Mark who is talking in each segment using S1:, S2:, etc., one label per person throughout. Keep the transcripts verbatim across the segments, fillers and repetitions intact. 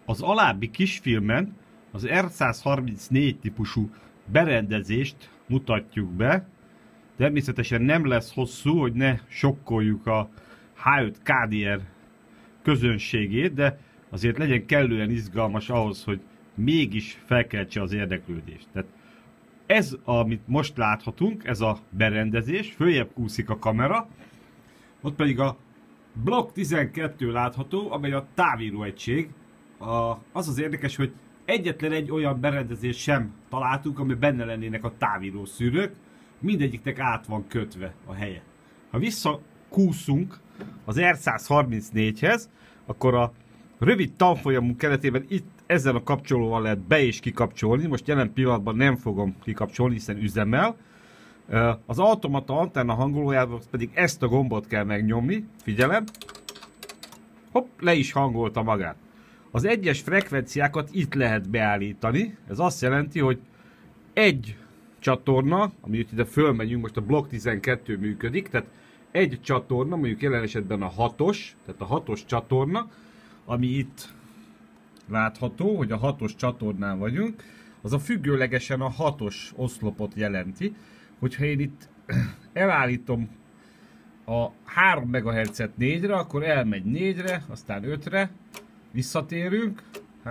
S1: Az alábbi kisfilmen az R százharmincnégy típusú berendezést mutatjuk be. Természetesen nem lesz hosszú, hogy ne sokkoljuk a H öt K D R közönségét, de azért legyen kellően izgalmas ahhoz, hogy mégis felkeltse az érdeklődést. Tehát ez, amit most láthatunk, ez a berendezés, följebb kúszik a kamera, ott pedig a Block tizenkettő látható, amely a távíróegység. A, az az érdekes, hogy egyetlen egy olyan berendezés sem találtunk, ami benne lennének a távírószűrők, mindegyiknek át van kötve a helye. Ha visszakúszunk az R százharmincnégyhez, akkor a rövid tanfolyamunk keretében itt ezzel a kapcsolóval lehet be- és kikapcsolni. Most jelen pillanatban nem fogom kikapcsolni, hiszen üzemel. Az automata antenna hangolójával pedig ezt a gombot kell megnyomni. Figyelem! Hopp, le is hangolta magát. Az egyes frekvenciákat itt lehet beállítani. Ez azt jelenti, hogy egy csatorna, ami itt ide fölmegyünk, most a Block tizenkettő működik, tehát egy csatorna, mondjuk jelen esetben a hatos, tehát a hatos csatorna, ami itt látható, hogy a hatos csatornán vagyunk, az a függőlegesen a hatos oszlopot jelenti. Hogyha én itt elállítom a három megahertzet négyre, akkor elmegy négyre, aztán ötre, visszatérünk,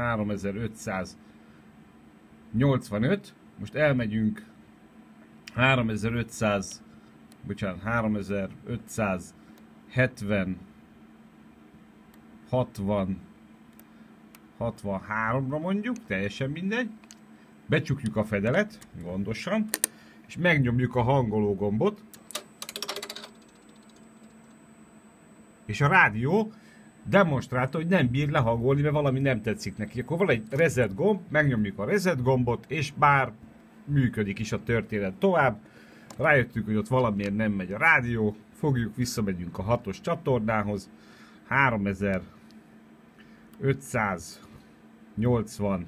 S1: háromezer-ötszáznyolcvanöt, most elmegyünk háromezer-ötszáz, bocsánat, háromezer-ötszázhetven, hatvan, hatvanháromra mondjuk, teljesen mindegy. Becsukjuk a fedelet, gondosan, és megnyomjuk a hangoló gombot. És a rádió demonstrálta, hogy nem bír lehangolni, mert valami nem tetszik neki. Akkor van egy reset gomb, megnyomjuk a reset gombot, és bár működik is a történet tovább. Rájöttünk, hogy ott valamiért nem megy a rádió, fogjuk, visszamegyünk a hatos csatornához, háromezer-ötszáznyolcvanhárom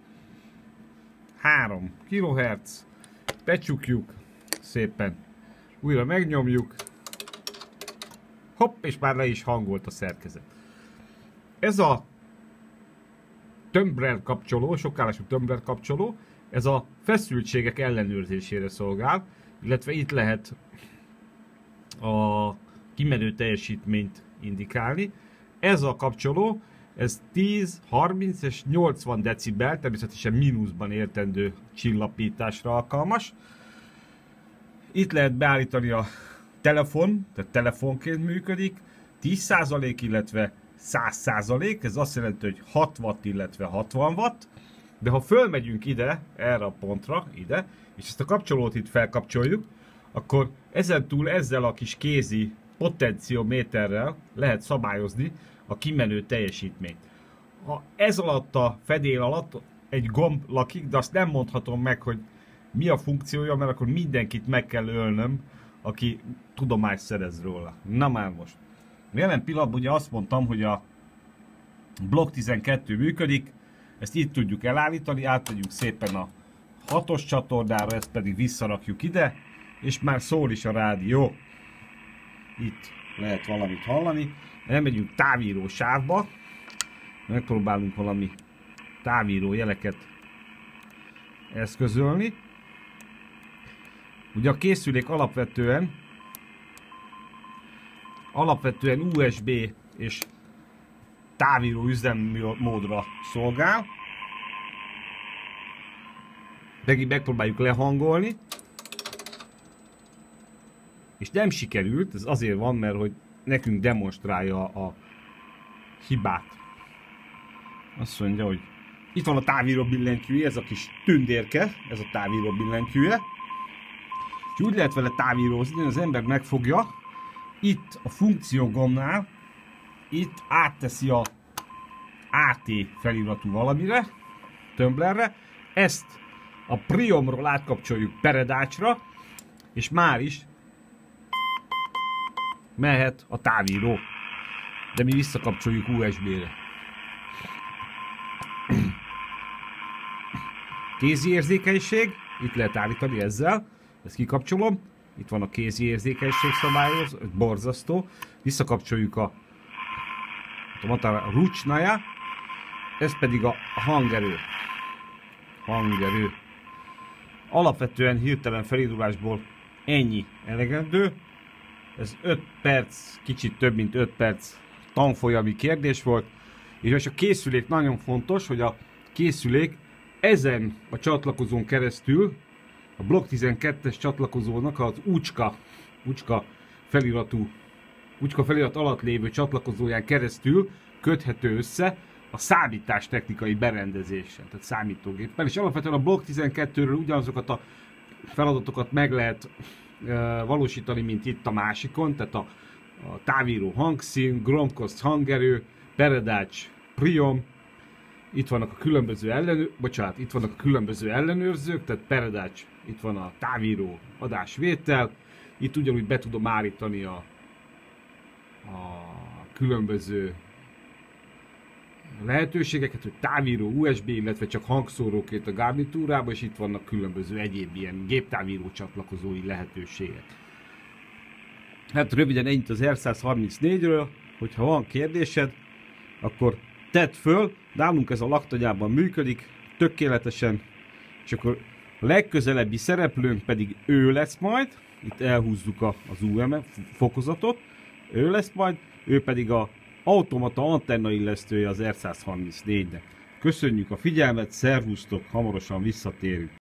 S1: kilohertz, becsukjuk szépen, újra megnyomjuk, hopp, és már le is hangolt a szerkezet. Ez a Tumbler kapcsoló, sokállású Tumbler kapcsoló, ez a feszültségek ellenőrzésére szolgál, illetve itt lehet a kimenő teljesítményt indikálni. Ez a kapcsoló, ez tíz, harminc és nyolcvan decibel, természetesen mínuszban értendő csillapításra alkalmas. Itt lehet beállítani a telefon, tehát telefonként működik, tíz százalék, illetve száz százalék, ez azt jelenti, hogy hat watt, illetve hatvan watt, de ha fölmegyünk ide, erre a pontra, ide, és ezt a kapcsolót itt felkapcsoljuk, akkor ezen túl ezzel a kis kézi potenciométerrel lehet szabályozni a kimenő teljesítményt. Ha ez alatt a fedél alatt egy gomb lakik, de azt nem mondhatom meg, hogy mi a funkciója, mert akkor mindenkit meg kell ölnöm, aki tudomást szerez róla. Na már most. Jelen pillanatban ugye azt mondtam, hogy a Block tizenkettő működik, ezt itt tudjuk elállítani, átmegyünk szépen a hatos csatornára, ezt pedig visszarakjuk ide, és már szól is a rádió. Itt lehet valamit hallani. Elmegyünk távíró sávba, megpróbálunk valami távíró jeleket eszközölni. Ugye a készülék alapvetően alapvetően U S B és távíró üzemmódra szolgál. Megint megpróbáljuk lehangolni. És nem sikerült, ez azért van, mert hogy nekünk demonstrálja a hibát. Azt mondja, hogy itt van a távíró billentyűje, ez a kis tündérke, ez a távíró billentyűje. És úgy lehet vele távírózni, hogy az ember megfogja, itt a funkciógombnál, itt átteszi a A T feliratú valamire, Tumblerre, ezt a Priomról átkapcsoljuk Peredácsra, és már is mehet a távíró, de mi visszakapcsoljuk U S B-re. Kézi érzékenység, itt lehet állítani ezzel, ezt kikapcsolom, itt van a kézi érzékenység szabályoz, ez borzasztó, visszakapcsoljuk a, a rucsnája, ez pedig a hangerő. Hangerő. Alapvetően hirtelen felindulásból ennyi elegendő. Ez öt perc, kicsit több mint öt perc tanfolyami kérdés volt. És a készülék nagyon fontos, hogy a készülék ezen a csatlakozón keresztül, a Block tizenkettes csatlakozónak az úcska, úcska feliratú, úcska felirat alatt lévő csatlakozóján keresztül köthető össze a számítástechnikai berendezésen, tehát számítógéppel. És alapvetően a Block tizenkettőről ugyanazokat a feladatokat meg lehet e, valósítani, mint itt a másikon, tehát a, a távíró hangszín, Chromecast hangerő, Peredács, Priom, itt vannak a különböző ellenőr, bocsánat, itt vannak a különböző ellenőrzők, tehát Peredács, itt van a távíró adásvétel, itt ugyanúgy be tudom állítani a, a különböző lehetőségeket, hogy távíró u es bé, illetve csak hangszóróként a garnitúrába, és itt vannak különböző egyéb ilyen géptávíró csatlakozói lehetőségek. Hát röviden ennyit az er száz harmincnégyről, hogyha van kérdésed, akkor tedd föl, nálunk ez a laktanyában működik, tökéletesen, és akkor a legközelebbi szereplőnk pedig ő lesz majd, itt elhúzzuk a, az u em fokozatot, ő lesz majd, ő pedig a automata antenna illesztője az er száz harmincnégynek. Köszönjük a figyelmet, szervusztok, hamarosan visszatérünk.